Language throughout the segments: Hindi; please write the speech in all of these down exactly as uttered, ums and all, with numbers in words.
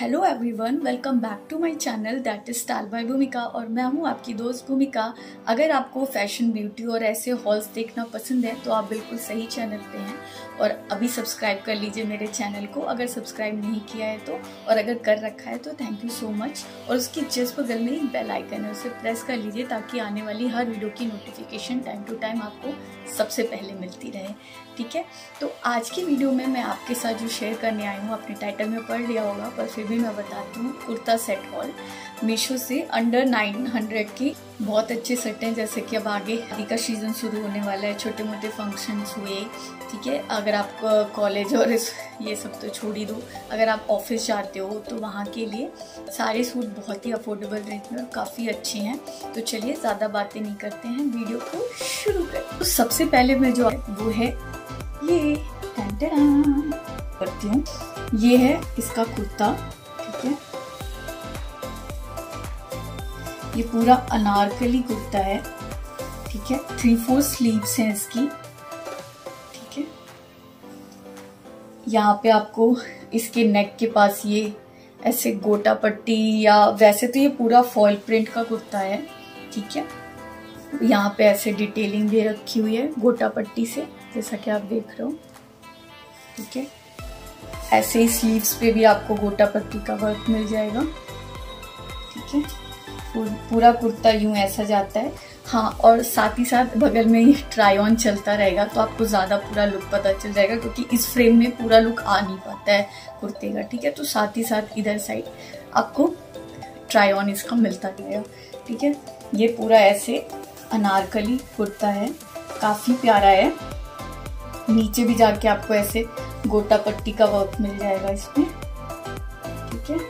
Hello everyone, welcome back to my channel that is style by Bhumika. और मैं हूं आपकी दोस्त भूमिका। अगर आपको फैशन, ब्यूटी और ऐसे हॉल्स देखना पसंद है तो आप बिल्कुल सही चैनल पे हैं। और अभी सब्सक्राइब कर लीजिए मेरे चैनल को अगर सब्सक्राइब नहीं किया है तो, और अगर कर रखा है तो थैंक यू सो मच। और उसकी जस्ट बगल में एक बेल आइकन है, उसे प्रेस कर लीजिए ताकि आने वाली हर वीडियो की नोटिफिकेशन टाइम टू टाइम आपको सबसे पहले मिलती रहे। ठीक है, तो आज की वीडियो में मैं आपके साथ जो शेयर करने आई हूँ, अपने टाइटल में पढ़ लिया होगा पर फिर भी मैं बताती हूँ। कुर्ता सेट हॉल मीशो से अंडर नाइन हंड्रेड की बहुत अच्छे सेट हैं। जैसे कि अब आगे शादी का सीजन शुरू होने वाला है, छोटे मोटे फंक्शंस हुए, ठीक है। अगर आप कॉलेज और ये सब तो छोड़ ही दो, अगर आप ऑफिस जाते हो तो वहाँ के लिए सारे सूट बहुत ही अफोर्डेबल रेट में और काफ़ी अच्छे हैं। तो चलिए ज़्यादा बातें नहीं करते हैं, वीडियो को शुरू करें। तो सबसे पहले मैं जो है वो है ये करती हूँ, ये है इसका कुर्ता। ठीक है, ये पूरा अनारकली कुर्ता है। ठीक है, थ्री फोर स्लीव्स हैं इसकी। ठीक है, यहाँ पे आपको इसके नेक के पास ये ऐसे गोटा पट्टी, या वैसे तो ये पूरा फॉयल प्रिंट का कुर्ता है। ठीक है, यहाँ पे ऐसे डिटेलिंग दे रखी हुई है गोटा पट्टी से, जैसा कि आप देख रहे हो। ठीक है, ऐसे ही स्लीव्स पे भी आपको गोटा पट्टी का वर्क मिल जाएगा। ठीक है, पूरा कुर्ता यूं ऐसा जाता है। हाँ, और साथ ही साथ बगल में ये ट्राई ऑन चलता रहेगा तो आपको ज़्यादा पूरा लुक पता चल जाएगा, क्योंकि इस फ्रेम में पूरा लुक आ नहीं पाता है कुर्ते का। ठीक है, तो साथ ही साथ इधर साइड आपको ट्राई ऑन इसका मिलता जाएगा। ठीक है, ये पूरा ऐसे अनारकली कुर्ता है, काफ़ी प्यारा है। नीचे भी जाके आपको ऐसे गोटा पट्टी का वर्क मिल जाएगा इसमें। ठीक है,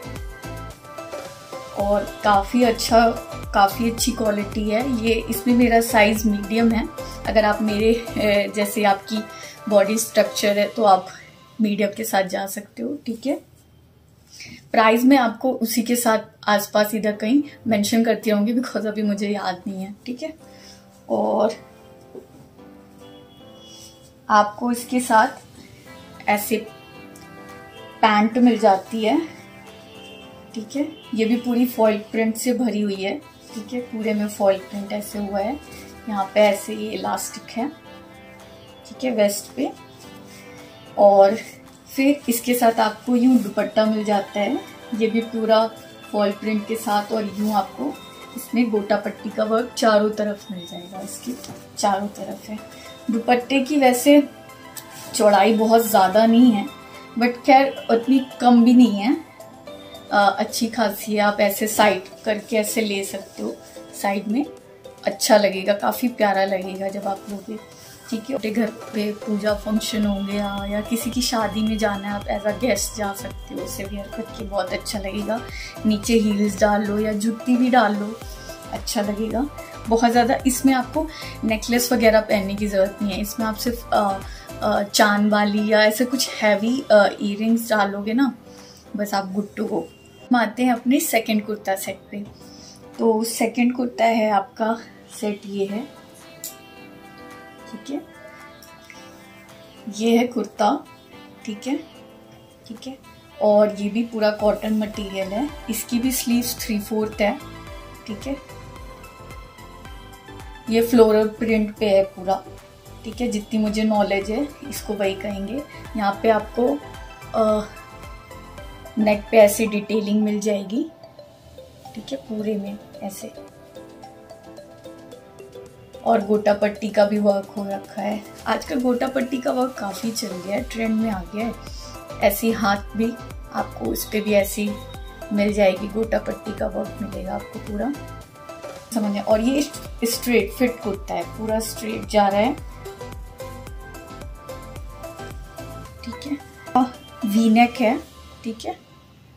और काफ़ी अच्छा, काफ़ी अच्छी क्वालिटी है ये। इसमें मेरा साइज मीडियम है। अगर आप मेरे जैसे आपकी बॉडी स्ट्रक्चर है तो आप मीडियम के साथ जा सकते हो। ठीक है, प्राइस मैं आपको उसी के साथ आसपास इधर कहीं मेंशन करती रहूंगी, बिकॉज अभी मुझे याद नहीं है। ठीक है, और आपको इसके साथ ऐसे पैंट मिल जाती है। ठीक है, ये भी पूरी फॉयल प्रिंट से भरी हुई है। ठीक है, पूरे में फॉयल प्रिंट ऐसे हुआ है। यहाँ पे ऐसे ये इलास्टिक है। ठीक है, वेस्ट पे। और फिर इसके साथ आपको यूं दुपट्टा मिल जाता है, ये भी पूरा फॉयल प्रिंट के साथ। और यूं आपको इसमें गोटा पट्टी का वर्क चारों तरफ मिल जाएगा, इसकी चारों तरफ है। दुपट्टे की वैसे चौड़ाई बहुत ज़्यादा नहीं है, बट खैर उतनी कम भी नहीं है, आ, अच्छी खासी है। आप ऐसे साइड करके ऐसे ले सकते हो, साइड में अच्छा लगेगा, काफ़ी प्यारा लगेगा जब आप लोगे। ठीक है, घर पे पूजा फंक्शन हो गया या किसी की शादी में जाना है, आप एज अ गेस्ट जा सकते हो, इसे वेयर करके बहुत अच्छा लगेगा। नीचे हील्स डाल लो या जूती भी डाल लो, अच्छा लगेगा बहुत ज़्यादा। इसमें आपको नेकलेस वगैरह पहनने की ज़रूरत नहीं है। इसमें आप सिर्फ चांद वाली या ऐसे कुछ हैवी ईयरिंग्स डालोगे ना, बस आप गुड टू गो। हम आते हैं अपने सेकंड कुर्ता सेट पे। तो सेकंड कुर्ता है आपका सेट, ये है। ठीक है, ये है कुर्ता। ठीक है, ठीक है, और ये भी पूरा कॉटन मटेरियल है। इसकी भी स्लीव्स थ्री फोर्थ है। ठीक है, ये फ्लोरल प्रिंट पे है पूरा। ठीक है, जितनी मुझे नॉलेज है इसको वही कहेंगे। यहाँ पे आपको आ, नेक पे ऐसे डिटेलिंग मिल जाएगी। ठीक है, पूरे में ऐसे, और गोटा पट्टी का भी वर्क हो रखा है। आजकल गोटा पट्टी का वर्क काफ़ी चल गया है, ट्रेंड में आ गया है। ऐसी हाथ भी आपको इस पे भी ऐसी मिल जाएगी, गोटा पट्टी का वर्क मिलेगा आपको पूरा, समझे। और ये स्ट्रेट फिट कुर्ता है, पूरा स्ट्रेट जा रहा है। ठीक है, वी नेक है। ठीक है,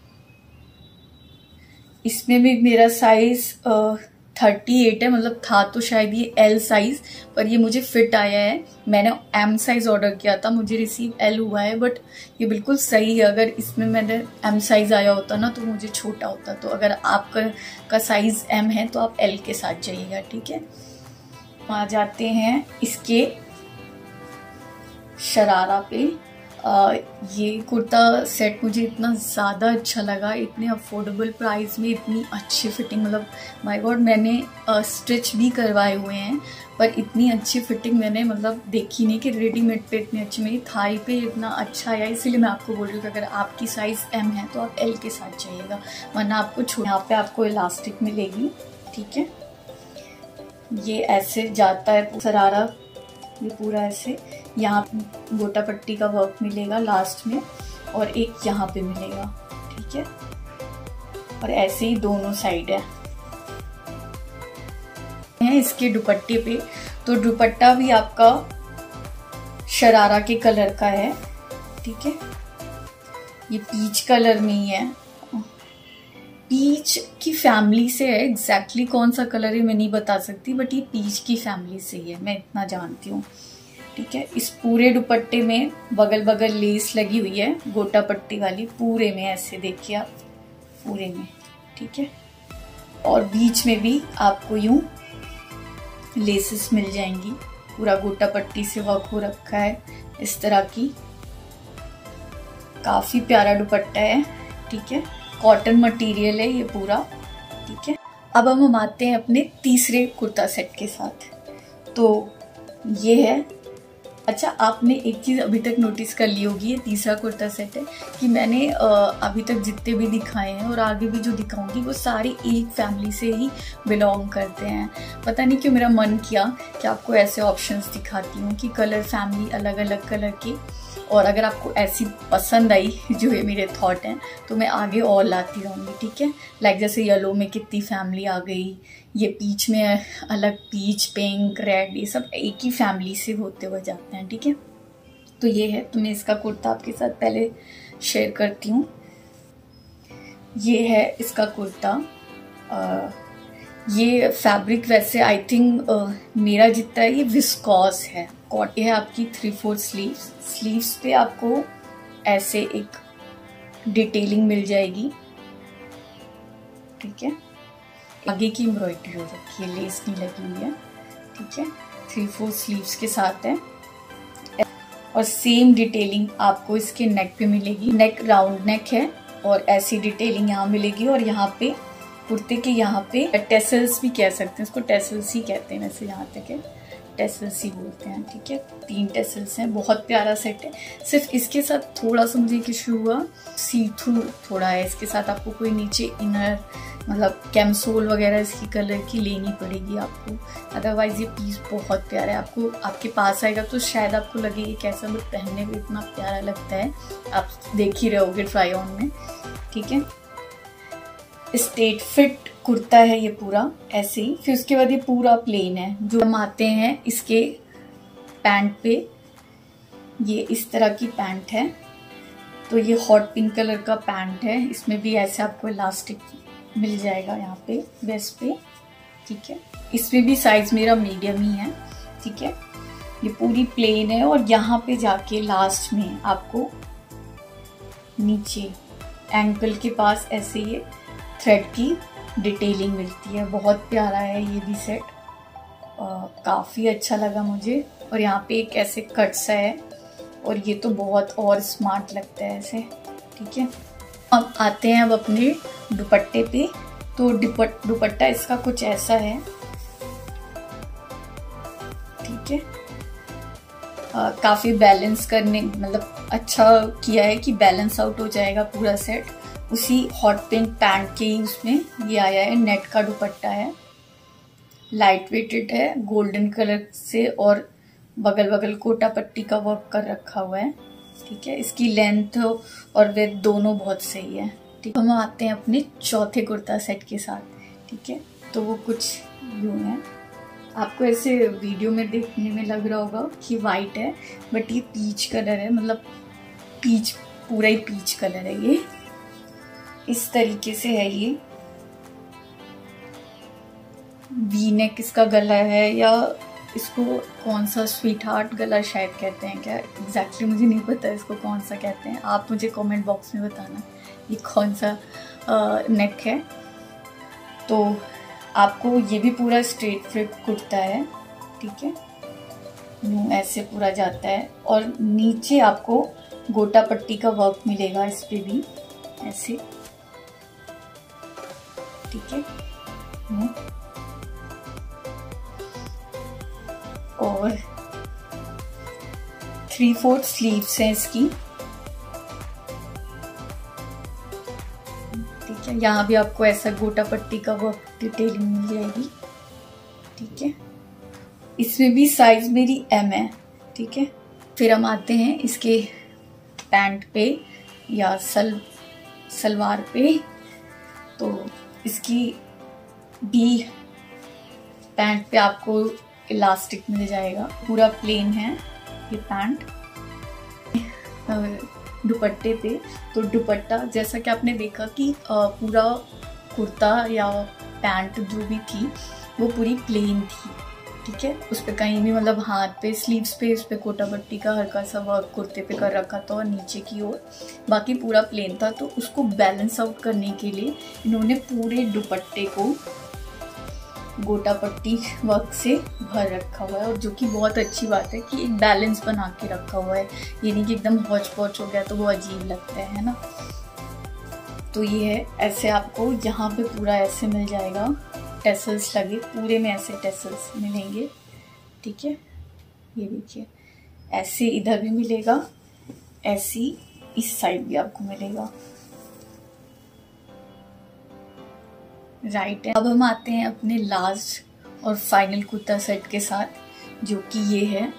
इसमें भी मेरा साइज थर्टी एट है, मतलब था तो शायद ये एल साइज, पर ये मुझे फिट आया है। मैंने एम साइज ऑर्डर किया था, मुझे रिसीव एल हुआ है, बट ये बिल्कुल सही है। अगर इसमें मैंने एम साइज आया होता ना तो मुझे छोटा होता। तो अगर आपका का साइज एम है तो आप एल के साथ जाइएगा। ठीक है, आ जाते हैं इसके शरारा पे। आ, ये कुर्ता सेट मुझे इतना ज़्यादा अच्छा लगा, इतने अफोर्डेबल प्राइस में इतनी अच्छी फिटिंग, मतलब माय गॉड, मैंने स्टिच भी करवाए हुए हैं पर इतनी अच्छी फिटिंग मैंने मतलब देखी नहीं कि रेडीमेड पे इतनी अच्छी, मेरी थाई पे इतना अच्छा आया। इसीलिए मैं आपको बोल रही हूँ कि अगर आपकी साइज़ एम है तो आप एल के साथ चाहिएगा, वरना आपको छोटा। यहाँ पे आपको इलास्टिक मिलेगी, ठीक है, ये ऐसे जाता है सरारा, ये पूरा ऐसे, यहाँ गोटा पट्टी का वर्क मिलेगा लास्ट में और एक यहाँ पे मिलेगा, ठीक है, और ऐसे ही दोनों साइड है। इसके दुपट्टे पे तो दुपट्टा भी आपका शरारा के कलर का है, ठीक है, ये पीच कलर में ही है, पीच की फैमिली से है, एग्जैक्टली कौन सा कलर है मैं नहीं बता सकती, बट ये पीच की फैमिली से ही है, मैं इतना जानती हूँ, ठीक है। इस पूरे दुपट्टे में बगल बगल लेस लगी हुई है गोटा पट्टी वाली, पूरे में ऐसे देखिए आप, पूरे में, ठीक है, और बीच में भी आपको यूं लेसेस मिल जाएंगी, पूरा गोटा पट्टी से वर्क हो रखा है इस तरह की, काफी प्यारा दुपट्टा है, ठीक है, कॉटन मटेरियल है ये पूरा, ठीक है। अब हम आते हैं अपने तीसरे कुर्ता सेट के साथ, तो ये है। अच्छा, आपने एक चीज़ अभी तक नोटिस कर ली होगी, ये तीसरा कुर्ता सेट है कि मैंने अभी तक जितने भी दिखाए हैं और आगे भी जो दिखाऊंगी वो सारी एक फैमिली से ही बिलोंग करते हैं। पता नहीं क्यों मेरा मन किया कि आपको ऐसे ऑप्शंस दिखाती हूँ कि कलर फैमिली अलग अलग कलर की, और अगर आपको ऐसी पसंद आई जो ये मेरे थॉट हैं तो मैं आगे और लाती रहूँगी, ठीक है। लाइक जैसे येलो में कितनी फैमिली आ गई, ये पीच में अलग, पीच, पिंक, रेड, ये सब एक ही फैमिली से होते हुए जाते हैं, ठीक है। तो ये है, तो मैं इसका कुर्ता आपके साथ पहले शेयर करती हूँ। ये है इसका कुर्ता, आ, ये फैब्रिक वैसे आई थिंक मेरा जितना है ये विस्कॉस है, कॉटन है आपकी थ्री फोर्थ स्लीव्स, स्लीव्स पे आपको ऐसे एक डिटेलिंग मिल जाएगी, ठीक है, आगे की एम्ब्रॉयडरी हो रखी है, लेस नहीं लगी हुई है, ठीक है, थ्री फोर्थ स्लीव्स के साथ है, और सेम डिटेलिंग आपको इसके नेक पे मिलेगी, नेक राउंड नेक है और ऐसी डिटेलिंग यहाँ मिलेगी, और यहाँ पे कुर्ते के यहाँ पे टेसल्स भी कह सकते हैं, इसको टेसल्स ही कहते हैं वैसे, यहाँ तक है टेसल्स ही बोलते हैं, ठीक है, तीन टेसल्स हैं, बहुत प्यारा सेट है। सिर्फ इसके साथ थोड़ा सा मुझे इशू हुआ, सी थ्रू थोड़ा है, इसके साथ आपको कोई नीचे इनर मतलब कैमसोल वगैरह इसकी कलर की लेनी पड़ेगी आपको, अदरवाइज ये पीस बहुत प्यारा है। आपको आपके पास आएगा तो शायद आपको लगे ये कैसा, बट पहनने में इतना प्यारा लगता है, आप देख ही रहोगे ट्राई ऑन में, ठीक है। स्ट्रेट फिट कुर्ता है ये पूरा ऐसे ही, फिर उसके बाद ये पूरा प्लेन है। जो हम आते हैं इसके पैंट पे, ये इस तरह की पैंट है, तो ये हॉट पिंक कलर का पैंट है, इसमें भी ऐसे आपको इलास्टिक मिल जाएगा यहाँ पे वेस्ट पे, ठीक है, इसमें भी साइज मेरा मीडियम ही है, ठीक है। ये पूरी प्लेन है और यहाँ पे जाके लास्ट में आपको नीचे एंकल के पास ऐसे ये थ्रेड की डिटेलिंग मिलती है, बहुत प्यारा है ये भी सेट, काफ़ी अच्छा लगा मुझे। और यहाँ पे एक ऐसे कट सा है, और ये तो बहुत और स्मार्ट लगता है ऐसे, ठीक है। अब आते हैं अब अपने दुपट्टे पे, तो दुपट्टा इसका कुछ ऐसा है, ठीक है, काफ़ी बैलेंस करने मतलब अच्छा किया है कि बैलेंस आउट हो जाएगा पूरा सेट। उसी हॉट पिंक पैंट के ही उसमें ये आया है, नेट का दुपट्टा है, लाइट वेटेड है, गोल्डन कलर से, और बगल बगल कोटा पट्टी का वर्क कर रखा हुआ है, ठीक है। इसकी लेंथ और विड्थ दोनों बहुत सही है, ठीक है। हम आते हैं अपने चौथे कुर्ता सेट के साथ, ठीक है, तो वो कुछ यूँ है, आपको ऐसे वीडियो में देखने में लग रहा होगा कि वाइट है, बट ये पीच कलर है, मतलब पीच, पूरा ही पीच कलर है ये, इस तरीके से है ये। वी नेक इसका गला है, या इसको कौन सा स्वीट हार्ट गला शायद कहते हैं क्या, एग्जैक्टली मुझे नहीं पता इसको कौन सा कहते हैं, आप मुझे कमेंट बॉक्स में बताना ये कौन सा आ, नेक है। तो आपको ये भी पूरा स्ट्रेट फिट कुर्ता है, ठीक है, यूँ ऐसे पूरा जाता है, और नीचे आपको गोटा पट्टी का वर्क मिलेगा इस पे भी ऐसे, ठीक है। और थ्री फोर्थ स्लीव्स हैं इसकी, ठीक है। यहाँ भी आपको ऐसा गोटा पट्टी का वर्क डिटेलिंग मिल जाएगी, ठीक है। इसमें भी साइज मेरी एम है, ठीक है। फिर हम आते हैं इसके पैंट पे या सल सलवार पे। तो इसकी भी पैंट पे आपको इलास्टिक मिल जाएगा, पूरा प्लेन है ये पैंट। दुपट्टे पे तो दुपट्टा जैसा कि आपने देखा कि पूरा कुर्ता या पैंट जो भी थी वो पूरी प्लेन थी, ठीक है। उस पर कहीं भी मतलब हाथ पे स्लीव्स पे उस पर गोटा पट्टी का हल्का सा वर्क कुर्ते पे कर रखा था और नीचे की ओर बाकी पूरा प्लेन था। तो उसको बैलेंस आउट करने के लिए इन्होंने पूरे दुपट्टे को गोटा पट्टी वर्क से भर रखा हुआ है, और जो कि बहुत अच्छी बात है कि एक बैलेंस बना के रखा हुआ है। ये नहीं कि एकदम हौच पौच हो गया तो वो अजीब लगता है ना। तो ये है ऐसे, आपको यहाँ पे पूरा ऐसे मिल जाएगा, टेसल्स लगे, पूरे में ऐसे टेसल्स मिलेंगे, ठीक है। ये देखिए ऐसे इधर भी मिलेगा, ऐसी इस साइड भी आपको मिलेगा, राइट है। अब हम आते हैं अपने लास्ट और फाइनल कुर्ता सेट के साथ, जो कि ये है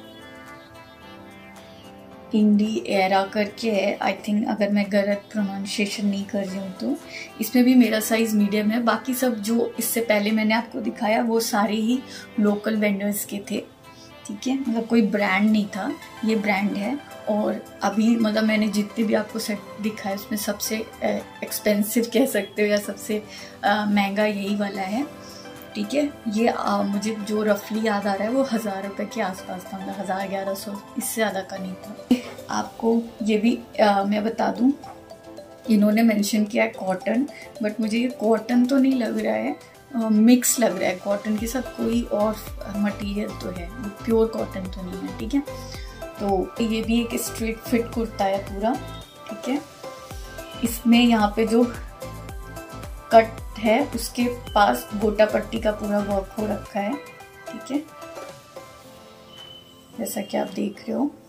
इंडी एरा करके है। आई थिंक अगर मैं गलत प्रोनाउंसिएशन नहीं कर रही हूँ तो। इसमें भी मेरा साइज मीडियम है। बाकी सब जो इससे पहले मैंने आपको दिखाया वो सारे ही लोकल वेंडर्स के थे, ठीक है। मतलब कोई ब्रांड नहीं था, ये ब्रांड है। और अभी मतलब मैंने जितने भी आपको सेट दिखाया उसमें सबसे एक्सपेंसिव कह सकते हो या सबसे महंगा यही वाला है, ठीक है। ये आ, मुझे जो रफली याद आ रहा है वो हज़ार रुपये के आसपास था, मतलब हज़ार ग्यारह सौ, इससे ज़्यादा का नहीं था। आपको ये भी आ, मैं बता दूं, इन्होंने मेंशन किया है कॉटन, बट मुझे ये कॉटन तो नहीं लग रहा है, आ, मिक्स लग रहा है। कॉटन के साथ कोई और मटेरियल तो है, प्योर कॉटन तो नहीं है, ठीक है। तो ये भी एक स्ट्रेट फिट कुर्ता है पूरा, ठीक है। इसमें यहाँ पे जो कट है उसके पास गोटा पट्टी का पूरा वर्क हो रखा है, ठीक है, जैसा कि आप देख रहे हो।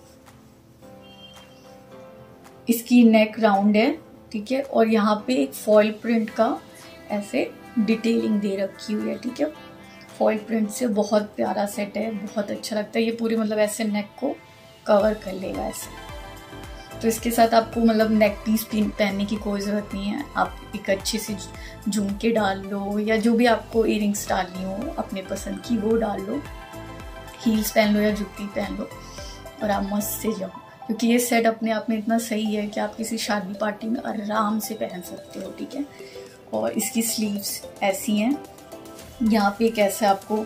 इसकी नेक राउंड है, ठीक है। और यहाँ पे एक फॉइल प्रिंट का ऐसे डिटेलिंग दे रखी हुई है, ठीक है। फॉइल प्रिंट से बहुत प्यारा सेट है, बहुत अच्छा लगता है। ये पूरी मतलब ऐसे नेक को कवर कर लेगा ऐसे। तो इसके साथ आपको मतलब नेक पीस पहनने की कोई ज़रूरत नहीं है। आप एक अच्छी सी झुमके डाल लो या जो भी आपको इयरिंग्स डालनी हो अपने पसंद की वो डाल लो, हील्स पहन लो या जूती पहन लो और आप मस्त से जाओ। क्योंकि ये सेट अपने आप में इतना सही है कि आप किसी शादी पार्टी में आराम से पहन सकते हो, ठीक है। और इसकी स्लीव्स ऐसी हैं, यहाँ पे एक ऐसे आपको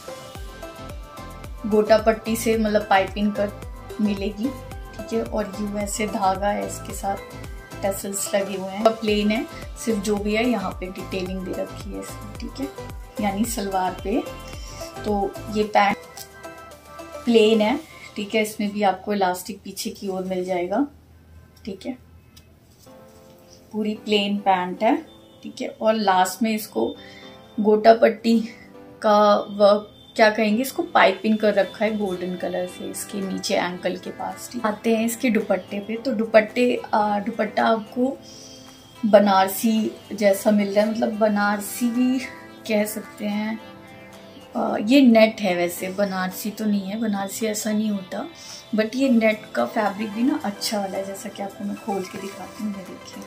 गोटा पट्टी से मतलब पाइपिंग कर मिलेगी, ठीक है। और यू ऐसे धागा है, इसके साथ टेसल्स लगे हुए हैं। प्लेन है, सिर्फ जो भी है यहाँ पे डिटेलिंग दे रखी है इसमें, ठीक है, यानी सलवार पे। तो ये पैंट प्लेन है, ठीक है। इसमें भी आपको इलास्टिक पीछे की ओर मिल जाएगा, ठीक है। पूरी प्लेन पैंट है, ठीक है। और लास्ट में इसको गोटा पट्टी का वर्क क्या कहेंगे, इसको पाइपिंग कर रखा है गोल्डन कलर से इसके नीचे एंकल के पास। आते हैं इसके दुपट्टे पे। तो दुपट्टे दुपट्टा आपको बनारसी जैसा मिल रहा है, मतलब बनारसी भी कह सकते हैं। आ, ये नेट है, वैसे बनारसी तो नहीं है, बनारसी ऐसा नहीं होता, बट ये नेट का फैब्रिक भी ना अच्छा वाला है, जैसा कि आपको मैं खोल के दिखाती हूँ। ये देखिए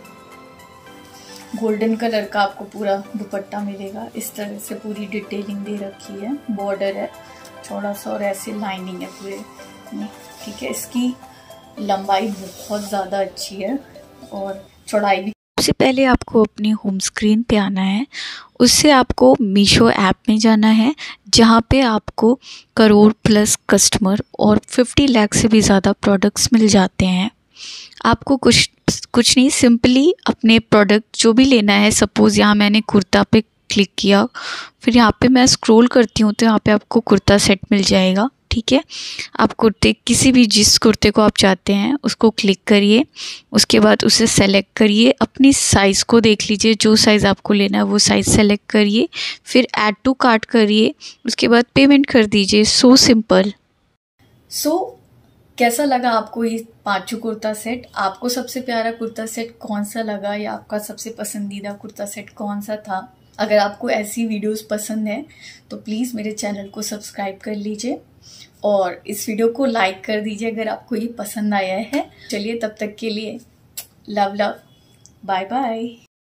गोल्डन कलर का आपको पूरा दुपट्टा मिलेगा, इस तरह से पूरी डिटेलिंग दे रखी है। बॉर्डर है थोड़ा सा और ऐसे लाइनिंग है पूरे में, ठीक है। इसकी लंबाई बहुत ज़्यादा अच्छी है और चौड़ाई भी। सबसे पहले आपको अपनी होम स्क्रीन पे आना है, उससे आपको मीशो ऐप में जाना है, जहाँ पे आपको करोड़ प्लस कस्टमर और पचास लाख से भी ज़्यादा प्रोडक्ट्स मिल जाते हैं। आपको कुछ कुछ नहीं, सिंपली अपने प्रोडक्ट जो भी लेना है, सपोज़ यहाँ मैंने कुर्ता पे क्लिक किया, फिर यहाँ पे मैं स्क्रॉल करती हूँ तो यहाँ पे आपको कुर्ता सेट मिल जाएगा, ठीक है। आप कुर्ते किसी भी जिस कुर्ते को आप चाहते हैं उसको क्लिक करिए, उसके बाद उसे सेलेक्ट करिए, अपनी साइज़ को देख लीजिए, जो साइज़ आपको लेना है वो साइज़ सेलेक्ट करिए, फिर ऐड टू कार्ट करिए, उसके बाद पेमेंट कर दीजिए। So simple. सो so, कैसा लगा आपको ये पांचों कुर्ता सेट? आपको सबसे प्यारा कुर्ता सेट कौन सा लगा या आपका सबसे पसंदीदा कुर्ता सेट कौन सा था? अगर आपको ऐसी वीडियोस पसंद है तो प्लीज़ मेरे चैनल को सब्सक्राइब कर लीजिए और इस वीडियो को लाइक कर दीजिए अगर आपको ये पसंद आया है। चलिए तब तक के लिए लव लव, बाय बाय।